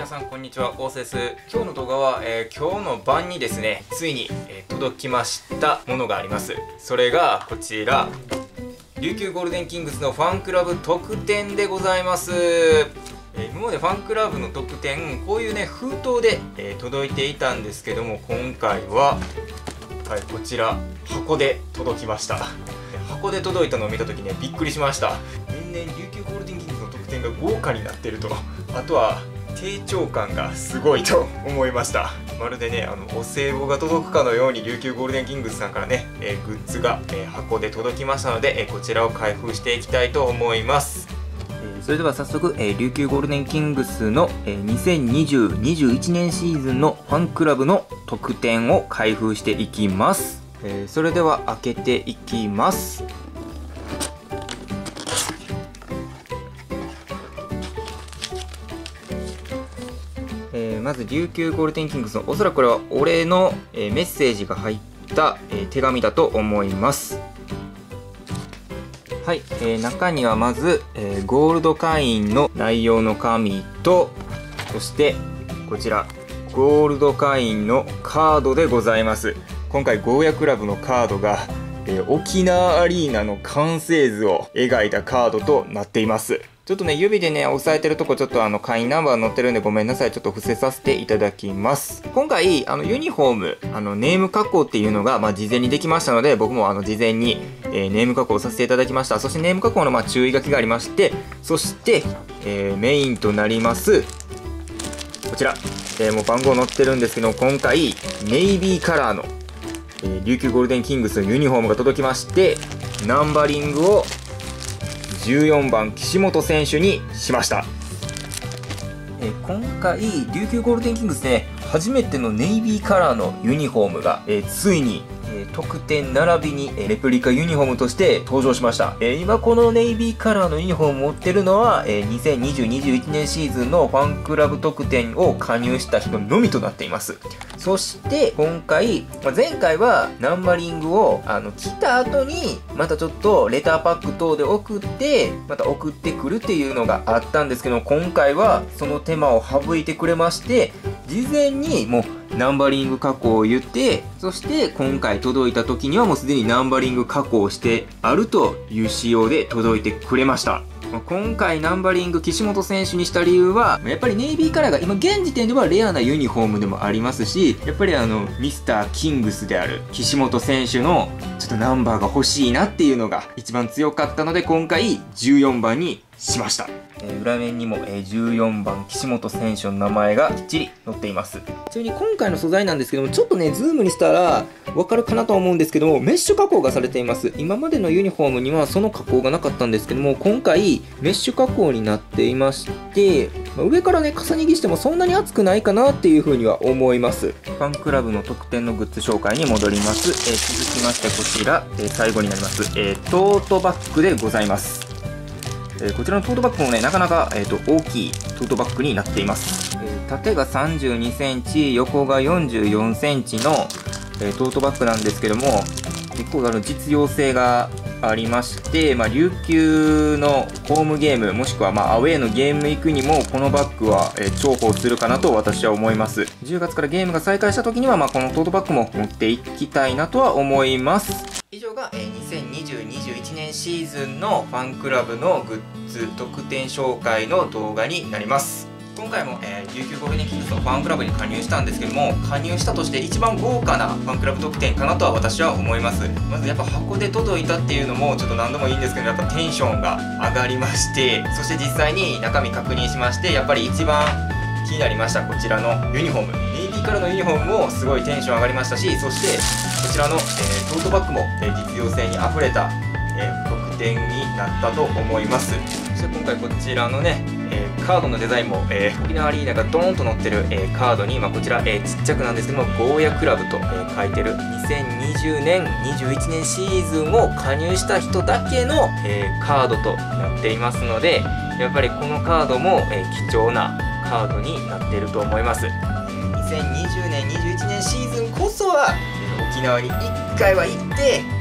皆さんこんにちは、大瀬です。今日の動画は、今日の晩にですね、ついに、届きましたものがあります。それがこちら、琉球ゴールデンキングスのファンクラブ特典でございます。今までファンクラブの特典、こういうね、封筒で、届いていたんですけども、今回は、はい、こちら、箱で届きました。箱で届いたのを見た時ね、びっくりしました。年々琉球ゴールデンキングスの特典が豪華になってると、あとは低調感がすごいと思いました。まるでね、お歳暮が届くかのように琉球ゴールデンキングスさんからね、グッズが、箱で届きましたので、こちらを開封していきたいと思います。それでは早速、琉球ゴールデンキングスの、2020-21年シーズンのファンクラブの特典を開封していきます。それでは開けていきます。まず琉球ゴールデンキングスの、おそらくこれはお礼の、メッセージが入った、手紙だと思います。はい、中にはまず、ゴールド会員の内容の紙と、そしてこちらゴールド会員のカードでございます。今回ゴーヤクラブのカードが、沖縄アリーナの完成図を描いたカードとなっています。ちょっとね、指でね、押さえてるとこちょっと会員ナンバー載ってるんでごめんなさい。ちょっと伏せさせていただきます。今回、ユニフォーム、ネーム加工っていうのが、事前にできましたので、僕も事前に、ネーム加工させていただきました。そしてネーム加工の注意書きがありまして、そして、メインとなります、こちら、もう番号載ってるんですけど、今回、ネイビーカラーの、琉球ゴールデンキングスのユニフォームが届きまして、ナンバリングを14番岸本選手にしました。今回琉球ゴールデンキングスで初めてのネイビーカラーのユニフォームが、ついに特典並びにレプリカユニフォームとして登場しました。今このネイビーカラーのユニフォームを持ってるのは2020-21年シーズンのファンクラブ特典を加入した人のみとなっています。そして今回、前回はナンバリングを来た後にまたちょっとレターパック等で送ってまた送ってくるっていうのがあったんですけど、今回はその手間を省いてくれまして、事前にもうナンバリング加工を言って、そして今回届いた時にはもうすでにナンバリング加工してあるという仕様で届いてくれました。今回ナンバリング岸本選手にした理由は、やっぱりネイビーカラーが今現時点ではレアなユニフォームでもありますし、やっぱりミスターキングスである岸本選手のちょっとナンバーが欲しいなっていうのが一番強かったので、今回14番にしました。裏面にも14番岸本選手の名前がきっちり載っています。ちなみに今回の素材なんですけども、ちょっとねズームにしたらわかるかなと思うんですけども、メッシュ加工がされています。今までのユニフォームにはその加工がなかったんですけども、今回メッシュ加工になっていまして、上からね重ね着してもそんなに熱くないかなっていうふうには思います。ファンクラブの特典のグッズ紹介に戻ります。続きましてこちら、最後になります、トートバッグでございます。こちらのトートバッグもね、なかなか、大きいトートバッグになっています。縦が32センチ、横が44センチの、トートバッグなんですけども、結構実用性がありまして、琉球のホームゲーム、もしくはアウェーのゲーム行くにも、このバッグは、重宝するかなと私は思います。10月からゲームが再開した時には、このトートバッグも持っていきたいなとは思います。以上が2020-21年シーズンのファンクラブのグッズ特典紹介の動画になります。今回も、琉球ゴールデンキングスのファンクラブに加入したんですけども、加入したとして一番豪華なファンクラブ特典かなとは私は思います。まずやっぱ箱で届いたっていうのもちょっと何度もいいんですけど、やっぱテンションが上がりまして、そして実際に中身確認しまして、やっぱり一番気になりましたこちらのユニフォーム、ネイビーからのユニフォームもすごいテンション上がりましたし、そしてこちらの、トートバッグも、実用性にあふれた、特典になったと思います。そして今回こちらのね、カードのデザインも、沖縄アリーナがドーンと載ってる、カードに、こちら、ちっちゃくなんですけども、ゴーヤクラブと、書いてる2020年21年シーズンを加入した人だけの、カードとなっていますので、やっぱりこのカードも、貴重なカードになっていると思います。2020年21年シーズンこそは沖縄に1回は行って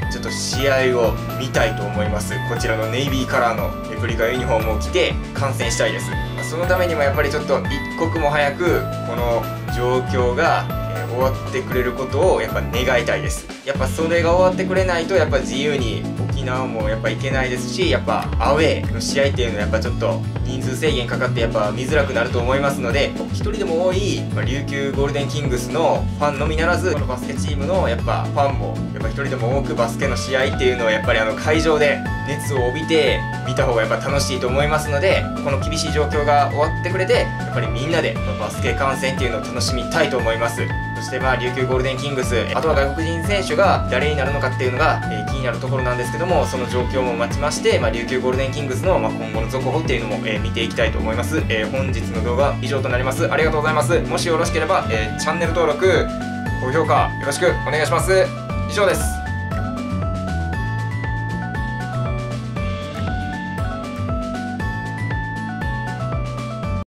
ちょっと試合を見たいと思います。こちらのネイビーカラーのレプリカユニフォームを着て観戦したいです。そのためにもやっぱりちょっと一刻も早くこの状況が終わってくれることをやっぱ願いたいです。やっぱそれが終わってくれないとやっぱ自由に沖縄もやっぱ行けないですし、やっぱアウェーの試合っていうのはやっぱちょっと人数制限かかってやっぱ見づらくなると思いますので、一人でも多い、琉球ゴールデンキングスのファンのみならずこのバスケチームのやっぱファンもやっぱ一人でも多くバスケの試合っていうのをやっぱり会場で熱を帯びて見た方がやっぱ楽しいと思いますので、この厳しい状況が終わってくれてやっぱりみんなでバスケ観戦っていうのを楽しみたいと思います。そして琉球ゴールデンキングス、あとは外国人選手が誰になるのかっていうのが、気になるところなんですけども、その状況も待ちまして、琉球ゴールデンキングスの、今後の続報っていうのも、見ていきたいと思います。本日の動画は以上となります。ありがとうございます。もしよろしければ、チャンネル登録、高評価よろしくお願いします。以上です。